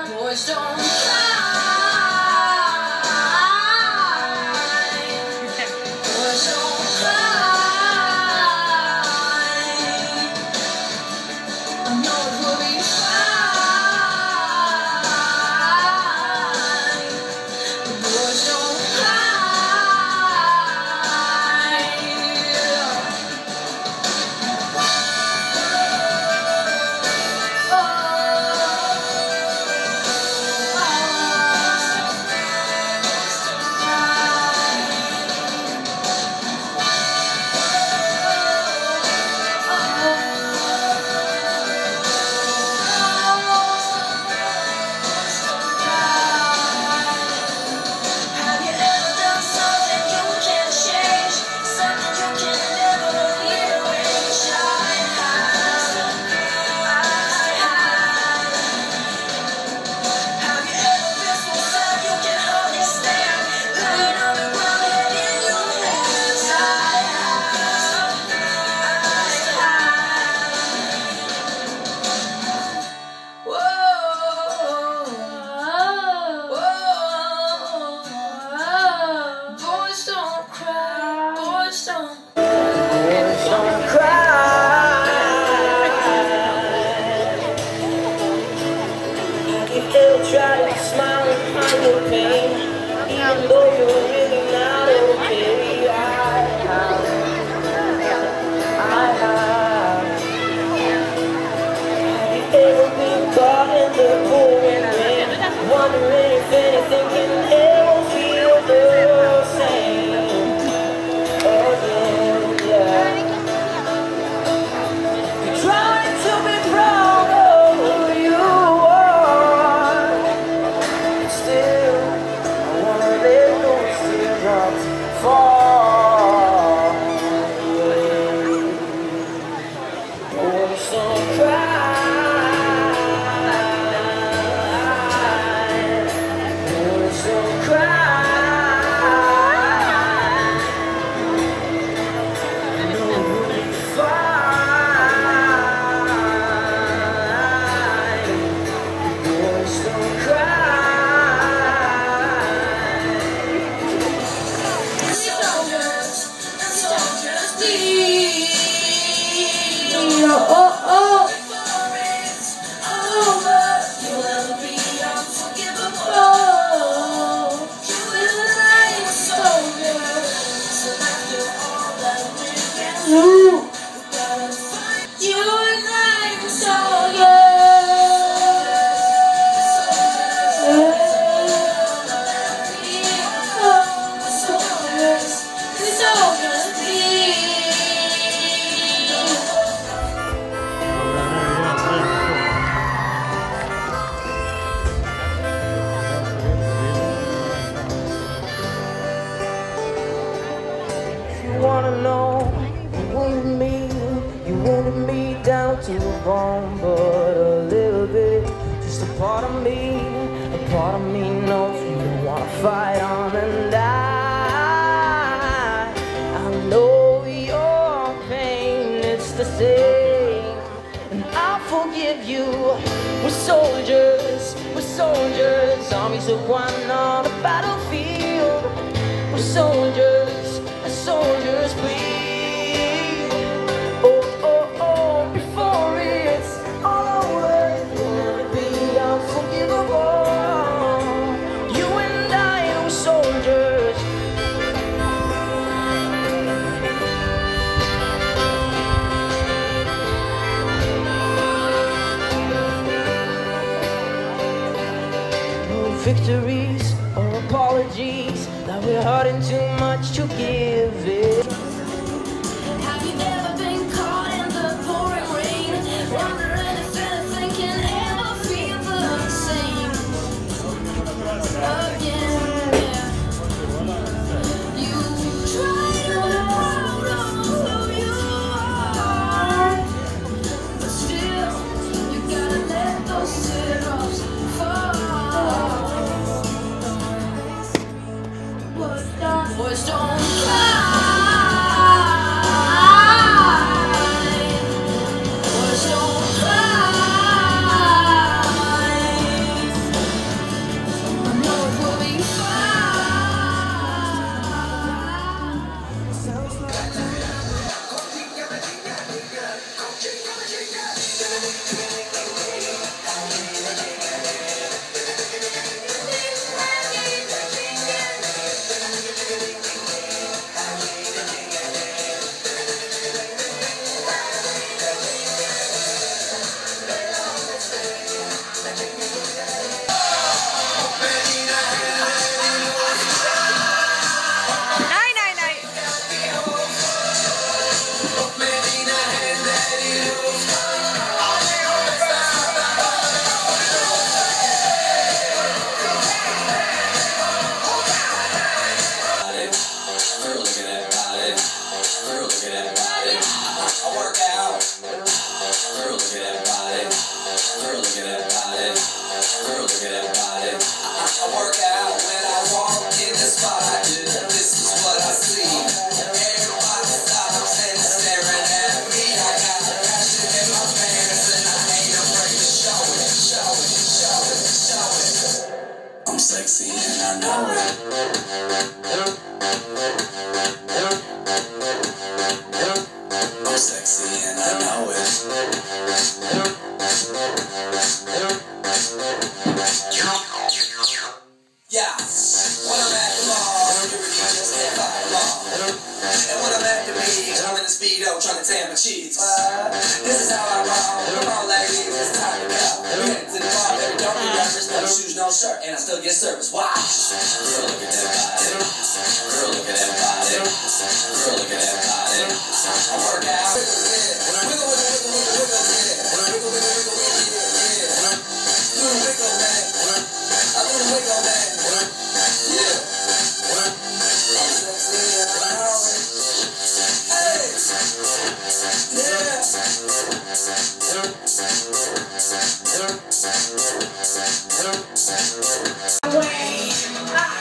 Boys don't cry. Boys don't cry. I know it will be fine. Boys don't cry. Try to smile and hide your pain, even though you're really not okay. I have you ever been caught in the pouring rain, wondering if anything can ever feel the same again? Yeah. You're trying to be proud of who you are. Still, I wanna let those teardrops fall away. Boys don't cry. Boys don't cry. No, we'll be fine. Boys don't cry. You wanna know, you wanted me down to the bone, but a little bit, just a part of me knows you don't wanna fight on, and I know your pain, it's the same, and I'll forgive you. We're soldiers, armies of one on the battlefield. We're soldiers, bleed. Oh, oh, oh, before it's all over, we'll never be unforgivable. You and I were soldiers. No victories or apologies, that we're hurting too much to give it. Have you ever been caught in the pouring rain, wondering if anything can ever feel the same again? You try to be proud of who you are, but still you gotta let those teardrops fall. Boys don't cry. look at that body. I work out when I walk in the spot. This is what I see. Everybody stops and staring at me. I got passion in my pants and I ain't afraid to show it, show it, show it, show it. I'm sexy and I know it. I'm sexy and I know it. Yeah, when I'm at the mall, security just can't fight them all. And when I'm at the beach, I'm in the Speedo trying to tan my cheeks. This is how I roll. Come on, ladies, it's time to go. We headed to the bar, baby, don't be nervous. No shoes, no shirt, and I still get service. Why? Girl, look at that body. Girl, look at that body. Girl, look at that body. I work out. Wiggle, wiggle, wiggle, wiggle, wiggle, yeah. Wiggle, wiggle, wiggle, wiggle, yeah. Do the wiggle, man. I do the wiggle, man. Yeah. I'm sexy and I know it. Hey. Yeah.